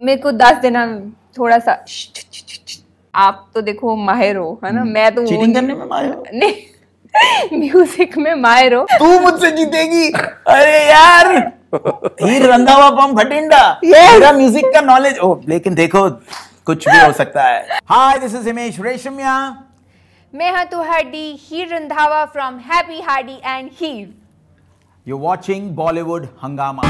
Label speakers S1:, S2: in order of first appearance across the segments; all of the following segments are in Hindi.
S1: मेरे को 10 देना थोड़ा सा। आप तो देखो माहिर हो, है ना? मैं तो
S2: चीटिंग करने में माहिर हो?
S1: नहीं, म्यूजिक में माहिर हो।
S2: तू मुझसे जीतेगी। अरे यार, हीर रंधावा फ्रॉम भटिंडा। मेरा म्यूजिक का नॉलेज लेकिन देखो कुछ भी हो सकता है। Hi, this is Himesh Reshammiya.
S1: मैं हाँ तो हड्डी Heer Randhawa from Happy Hardy and Heer.
S2: You watching Bollywood Hungama.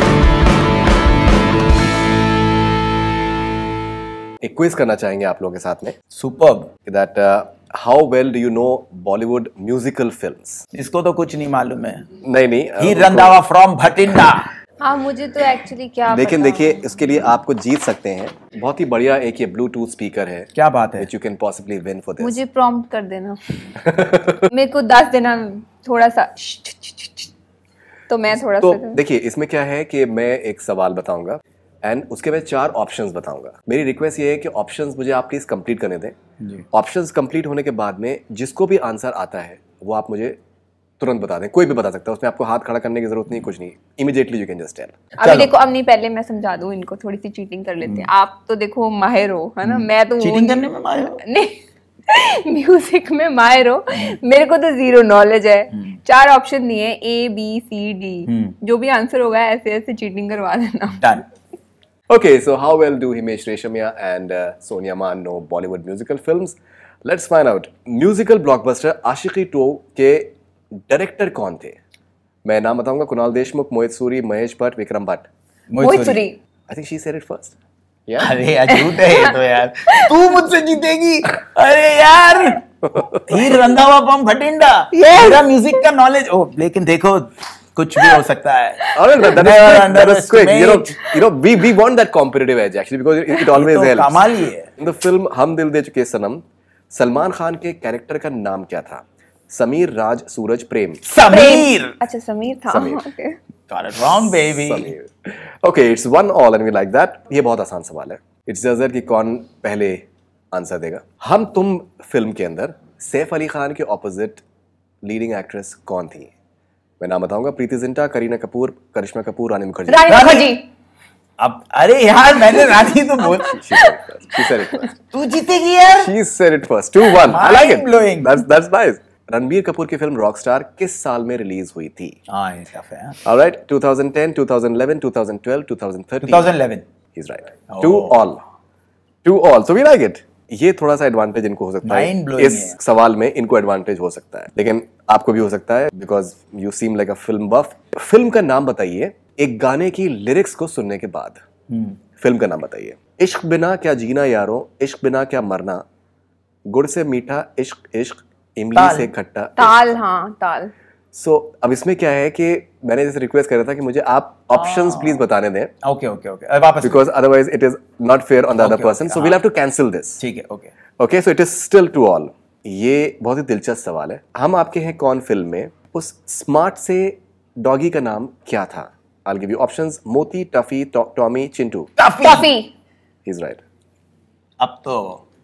S3: एक क्विज करना चाहेंगे आप लोगों के साथ में।
S2: Superb.
S3: That how well do you know Bollywood musical films?
S2: इसको तो कुछ नहीं मालूम है।
S3: नहीं
S2: हीर रंधावा फ्रॉम भटिंडा।
S1: हाँ, मुझे तो एक्चुअली क्या
S3: लेकिन
S1: पता।
S3: देखिए, इसके लिए आपको जीत सकते हैं। बहुत ही बढ़िया एक ये ब्लूटूथ स्पीकर है।
S2: क्या बात है।
S3: Which you can possibly win for this.
S1: मुझे प्रॉम्प्ट कर देना। मेरे को 10 देना थोड़ा सा। तो मैं थोड़ा
S3: तो
S1: सा
S3: देखिए, इसमें क्या है कि मैं एक सवाल बताऊंगा एंड उसके बाद 4 ऑप्शंस बताऊंगा। मेरी रिक्वेस्ट ये है कि ऑप्शंस मुझे आप प्लीज कंप्लीट करने दें। ऑप्शंस कंप्लीट होने के बाद में जिसको भी आंसर आता है वो आप मुझे तुरंत बता दें। कोई भी बता सकता है, उसमें आपको हाथ खड़ा करने की जरूरत नहीं, कुछ नहीं। Immediately you can just tell.
S1: अभी देखो, अब नहीं, पहले मैं समझा दूं इनको, थोड़ी सी चीटिंग कर लेते हैं। आप तो देखो माहिर हो, है ना? मैं तो
S2: चीटिंग करने में माहिर हो?
S1: नहीं, म्यूजिक में माहिर हो। मेरे को तो 0 नॉलेज है। 4 ऑप्शन दिए, A B C D। जो भी आंसर होगा ऐसे ऐसे चीटिंग करवा देना।
S2: Done.
S3: Okay, so how well do Himesh Reshamia and Sonia Maan know Bollywood musical films? Let's find out. Musical blockbuster Aashiqui 2 के डायरेक्टर कौन थे? मैं नाम बताऊंगा: कुणाल देशमुख, मोहित सूरी, महेश भट्ट, विक्रम भट्ट।
S1: मोहित Suri.
S3: I think she said it first. Yeah.
S2: अरे यार, झूठ है ये तो यार। तू मुझसे जीतेगी। अरे यार, हीर रंधावा फ्रॉम भटिंडा। मेरा म्यूजिक का नॉलेज लेकिन देखो कुछ भी हो सकता है।
S3: That is quick. You know, we want that competitive edge actually because it always helps.
S2: कमाल ही है।
S3: In the film हम दिल दे चुके सनम, सलमान खान के कैरेक्टर का नाम क्या था? समीर, राज, सूरज, प्रेम।
S2: समीर।
S1: अच्छा, समीर था।
S3: Sameer.
S1: Okay.
S2: Got it wrong, baby.
S3: Sameer. Okay, it's 1 all and we like that. ये बहुत आसान सवाल है। It's just that कि कौन पहले आंसर देगा। हम तुम फिल्म के अंदर सैफ अली खान के ऑपोजिट लीडिंग एक्ट्रेस कौन थी? मैं नाम बताऊंगा: प्रीति जिंटा, करीना कपूर, करिश्मा कपूर, रानी मुखर्जी।
S1: रानी मुखर्जी।
S2: अब अरे यार, मैंने रानी तो बोल।
S3: She said it first.
S2: तू जीतेगी यार।
S3: She said it first. 2-1. I like it.
S2: Mind blowing.
S3: That's nice. Ranbir Kapoor की फिल्म रॉकस्टार किस साल में रिलीज हुई थी?
S2: हाँ, ये टफ है।
S3: Alright, 2010, 2011, 2012, 2013.
S2: 2011.
S3: He's right. 2 all. 2 all. So we like it. ये थोड़ा सा एडवांटेज इनको हो सकता है। इस सवाल में इनको एडवांटेज हो सकता है, लेकिन आपको भी हो सकता है because you seem like a film buff. Film का नाम बताइए एक गाने की लिरिक्स को सुनने के बाद। फिल्म का नाम बताइए। इश्क बिना क्या जीना यारों, इश्क बिना क्या मरना, गुड़ से मीठा इश्क इश्क, इमली से खट्टा।
S1: ताल। हाँ, ताल।
S3: सो अब इसमें क्या है कि मैंने जैसे रिक्वेस्ट कर रहा था कि मुझे आप ऑप्शंस प्लीज बताने दें।
S2: ओके ओके ओके, वापस।
S3: Because otherwise it is not fair on the other person, so we'll have to cancel this.
S2: ठीक है, okay
S3: okay. So it is still 2 all. ये बहुत ही दिलचस्प सवाल है। हम आपके हैं कौन फिल्म में उस स्मार्ट से डॉगी का नाम क्या था? I'll give you options: Moti, Tuffy, Tommy, Chintu.
S1: Toffee.
S3: He's right.
S2: अब तो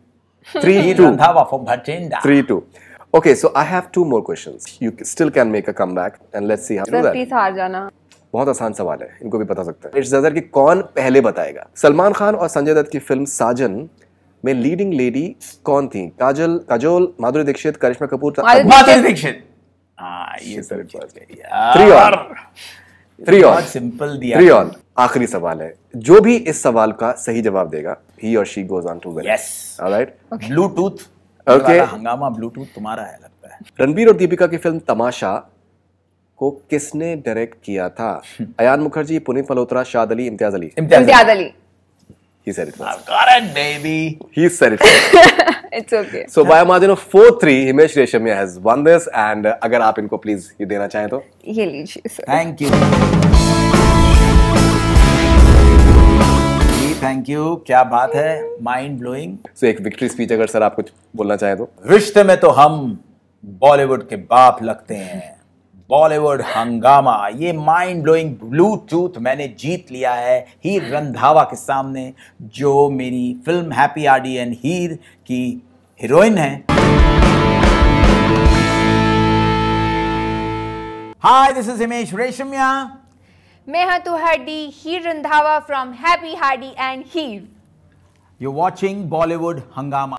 S3: 3-2.
S2: Randhawa from Bathinda.
S3: 3-2. Okay, so I have 2 more questions. You still can make a comeback and let's see how you do that.
S1: Please हार जाना।
S3: बहुत आसान सवाल है, इनको भी पता सकते हैं। इट्स जजर कि कौन पहले बताएगा। सलमान खान और संजय दत्त की फिल्म साजन में लीडिंग लेडी कौन थी? काजोल, माधुरी दीक्षित, करिश्मा कपूर।
S2: माधुरी दीक्षित। हाँ, ये तो
S3: 3 all. 3 all.
S2: सिंपल दिया।
S3: 3 all. आखिरी सवाल है। जो भी इस सवाल का सही जवाब देगा, he or she goes on to win.
S2: Yes.
S3: Alright.
S2: Bluetooth.
S3: Okay.
S2: Hungama Bluetooth तुम्हारा है लगता है।
S3: रणबीर और दीपिका की फिल्म तमाशा को किसने डायरेक्ट किया था? अयान मुखर्जी, पुनीत मल्होत्रा, शाद Ali, Imtiaz Ali.
S1: Imtiaz Ali.
S3: He said it first.
S2: I've got it, baby.
S3: He said it first.
S1: It's okay.
S3: So by a margin of 4-3, Himesh Reshamia has won this. And अगर आप इनको प्लीज ये देना चाहें तो
S1: ये लीजिए sir.
S2: Thank you. Thank you, क्या बात है, माइंड ब्लोइंग।
S3: So एक विक्ट्री स्पीच अगर सर आप कुछ बोलना चाहें तो।
S2: रिश्ते में तो हम बॉलीवुड के बाप लगते हैं। बॉलीवुड हंगामा, ये माइंड ब्लोइंग ब्लूटूथ मैंने जीत लिया है हीर रंधावा के सामने, जो मेरी film Happy Hardy and Heer की हीरोइन है। Hi, this is Himesh Reshammiya.
S1: मैं हाँ तो हड्डी Heer Randhawa from Happy Hardy and Heer.
S2: You're watching Bollywood Hangama.